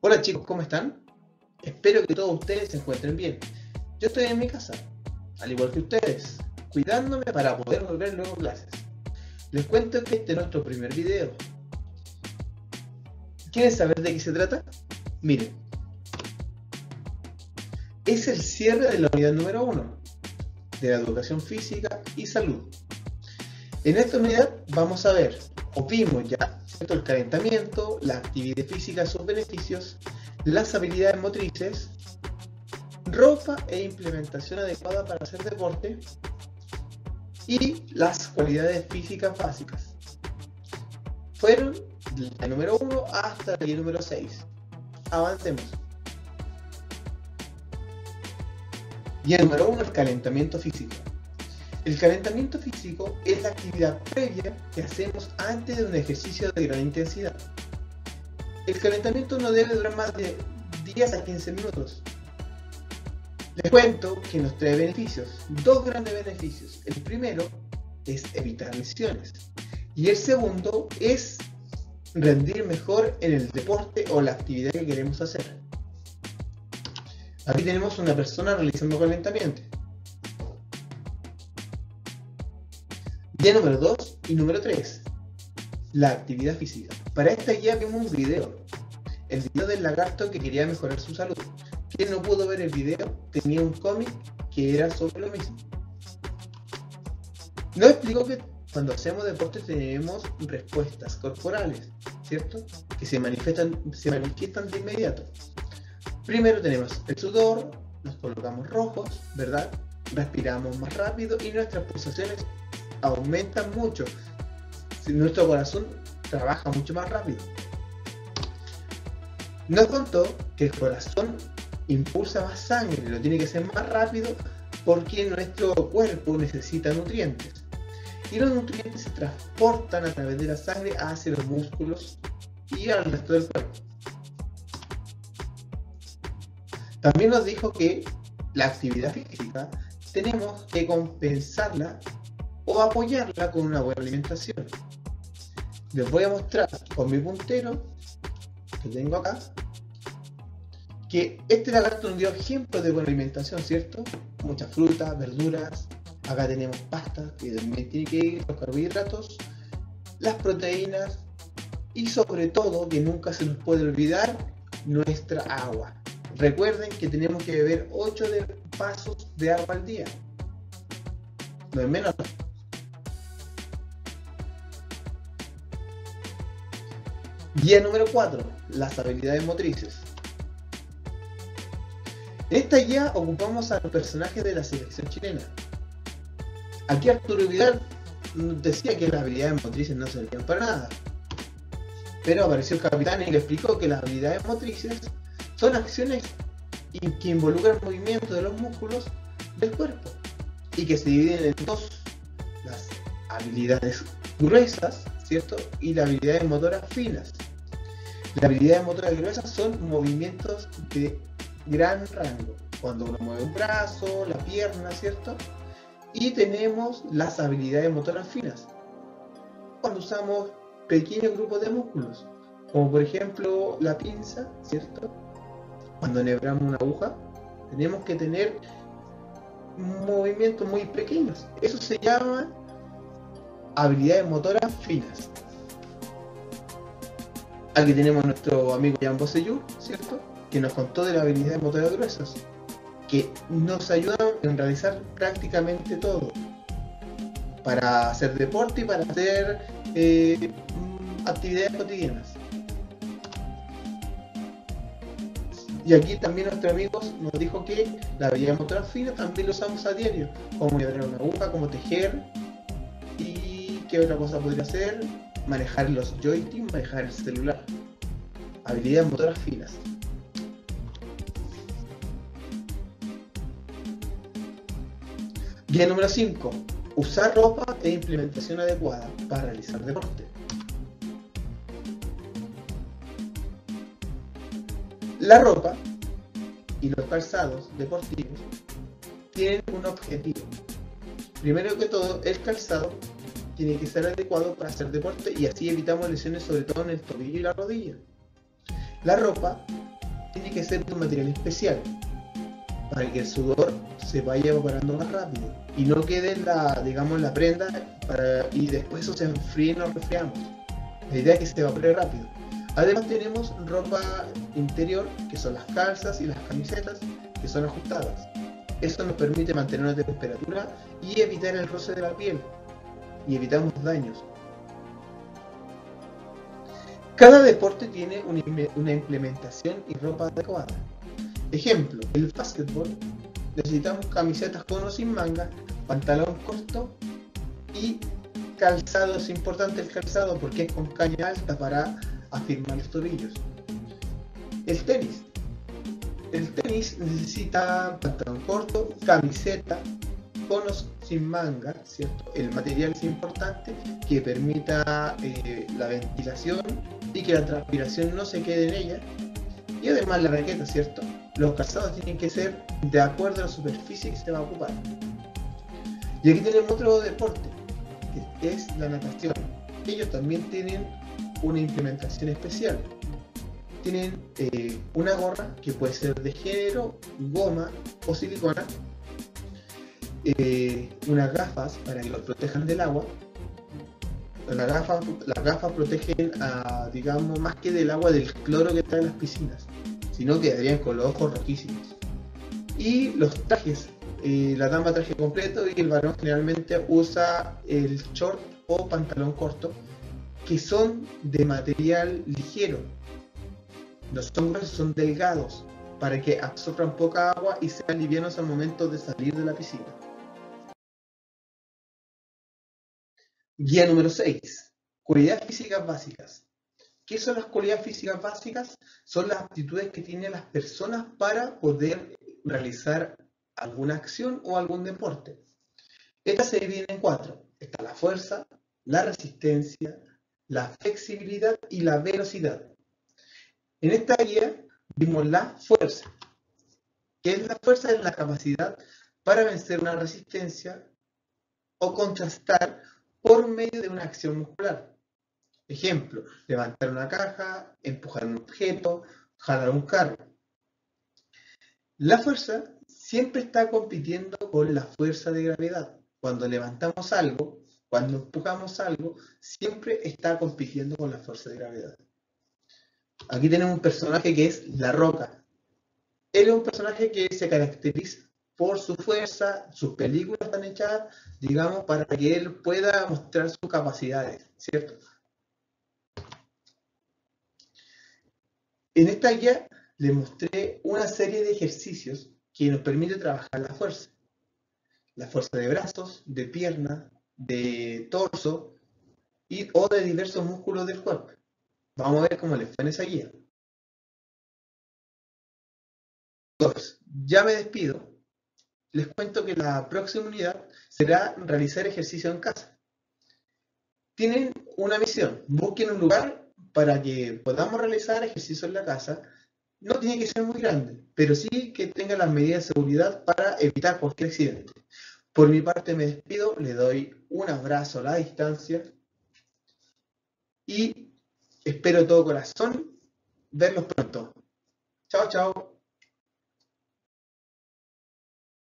Hola chicos, ¿cómo están? Espero que todos ustedes se encuentren bien. Yo estoy en mi casa, al igual que ustedes, cuidándome para poder volver luego a clases. Les cuento que este es nuestro primer video. ¿Quieren saber de qué se trata? Miren, es el cierre de la unidad número 1 de la educación física y salud. En esta unidad vamos a ver, o vimos ya, ¿cierto? El calentamiento, la actividad física, sus beneficios, las habilidades motrices, ropa e implementación adecuada para hacer deporte y las cualidades físicas básicas. Fueron del día número 1 hasta el día número 6. Avancemos. Día número 1, el calentamiento físico. El calentamiento físico es la actividad previa que hacemos antes de un ejercicio de gran intensidad. El calentamiento no debe durar más de 10 a 15 minutos. Les cuento que nos trae beneficios, dos grandes beneficios. El primero es evitar lesiones y el segundo es rendir mejor en el deporte o la actividad que queremos hacer. Aquí tenemos una persona realizando calentamiento. Día número 2 y número 3, la actividad física. Para esta guía vimos un video, el video del lagarto que quería mejorar su salud. Quien no pudo ver el video tenía un cómic que era sobre lo mismo. Nos explicó que cuando hacemos deporte tenemos respuestas corporales, ¿cierto? Que se manifiestan de inmediato. Primero tenemos el sudor, nos colocamos rojos, ¿verdad? Respiramos más rápido y nuestras pulsaciones aumentan mucho. Nuestro corazón trabaja mucho más rápido. Nos contó que el corazón impulsa más sangre, lo tiene que hacer más rápido porque nuestro cuerpo necesita nutrientes. Y los nutrientes se transportan a través de la sangre hacia los músculos y al resto del cuerpo. También nos dijo que la actividad física tenemos que compensarla o apoyarla con una buena alimentación. Les voy a mostrar con mi puntero que tengo acá que este lagarto nos dio ejemplos de buena alimentación, ¿cierto? Muchas frutas, verduras, acá tenemos pasta que también tiene que ir, los carbohidratos, las proteínas y sobre todo, que nunca se nos puede olvidar, nuestra agua. Recuerden que tenemos que beber 8 vasos de agua al día, no es menos. Día número 4, las habilidades motrices. En esta guía ocupamos a los personajes de la selección chilena. Aquí Arturo Vidal decía que las habilidades motrices no servían para nada, pero apareció el capitán y le explicó que las habilidades motrices son acciones que involucran el movimiento de los músculos del cuerpo y que se dividen en dos: las habilidades gruesas, ¿cierto? Y las habilidades motoras finas. Las habilidades motoras gruesas son movimientos de gran rango, cuando uno mueve un brazo, la pierna, ¿cierto? Y tenemos las habilidades motoras finas, cuando usamos pequeños grupos de músculos, como por ejemplo la pinza, ¿cierto? Cuando enhebramos una aguja, tenemos que tener movimientos muy pequeños. Eso se llama habilidades motoras finas. Aquí tenemos a nuestro amigo Jan Bosellur, ¿cierto? Que nos contó de las habilidades motoras gruesas, que nos ayudan en realizar prácticamente todo, para hacer deporte y para hacer actividades cotidianas. Y aquí también nuestro amigo nos dijo que la habilidad motora fina también lo usamos a diario, como enhebrar una aguja, como tejer, y qué otra cosa podría hacer, manejar los joysticks, manejar el celular. Habilidades motoras finas. Día número 5. Usar ropa e implementación adecuada para realizar deporte. La ropa y los calzados deportivos tienen un objetivo. Primero que todo, el calzado tiene que ser adecuado para hacer deporte y así evitamos lesiones, sobre todo en el tobillo y la rodilla. La ropa tiene que ser de un material especial para que el sudor se vaya evaporando más rápido y no quede la prenda y después eso se enfríe y nos resfriamos. La idea es que se evapore rápido. Además tenemos ropa interior, que son las calzas y las camisetas, que son ajustadas. Eso nos permite mantener una temperatura y evitar el roce de la piel, y evitamos daños. Cada deporte tiene una implementación y ropa adecuada. Ejemplo, el básquetbol, necesitamos camisetas con o sin manga, pantalón corto y calzado. Es importante el calzado porque es con caña alta para afirmar los tobillos. El tenis necesita pantalón corto, camiseta, conos sin manga, ¿cierto? El material es importante, que permita la ventilación y que la transpiración no se quede en ella. Y además la raqueta, ¿cierto? Los calzados tienen que ser de acuerdo a la superficie que se va a ocupar. Y aquí tenemos otro deporte, que es la natación. Ellos también tienen una implementación especial. Tienen una gorra que puede ser de género, goma o silicona, unas gafas para que los protejan del agua. Las gafas protegen, digamos, más que del agua, del cloro que está en las piscinas, sino que quedarían con los ojos rojísimos. Y los trajes, la dama traje completo y el varón generalmente usa el short o pantalón corto, que son de material ligero. No son gruesos, son delgados, para que absorban poca agua y sean livianos al momento de salir de la piscina. Guía número 6. Cualidades físicas básicas. ¿Qué son las cualidades físicas básicas? Son las aptitudes que tienen las personas para poder realizar alguna acción o algún deporte. Estas se dividen en 4. Está la fuerza, la resistencia, la flexibilidad y la velocidad. En esta guía vimos la fuerza. ¿Qué es la fuerza? Es la capacidad para vencer una resistencia o contrastar por medio de una acción muscular. Ejemplo, levantar una caja, empujar un objeto, jalar un carro. La fuerza siempre está compitiendo con la fuerza de gravedad. Cuando levantamos algo, cuando empujamos algo, siempre está compitiendo con la fuerza de gravedad. Aquí tenemos un personaje que es La Roca. Él es un personaje que se caracteriza por su fuerza. Sus películas están hechas, digamos, para que él pueda mostrar sus capacidades, ¿cierto? En esta guía les mostré una serie de ejercicios que nos permite trabajar la fuerza. La fuerza de brazos, de pierna, de torso o de diversos músculos del cuerpo. Vamos a ver cómo les fue en esa guía. Entonces, ya me despido. Les cuento que la próxima unidad será realizar ejercicio en casa. Tienen una misión. Busquen un lugar para que podamos realizar ejercicio en la casa. No tiene que ser muy grande, pero sí que tenga las medidas de seguridad para evitar cualquier accidente. Por mi parte me despido, les doy un abrazo a la distancia y espero de todo corazón verlos pronto. Chao, chao.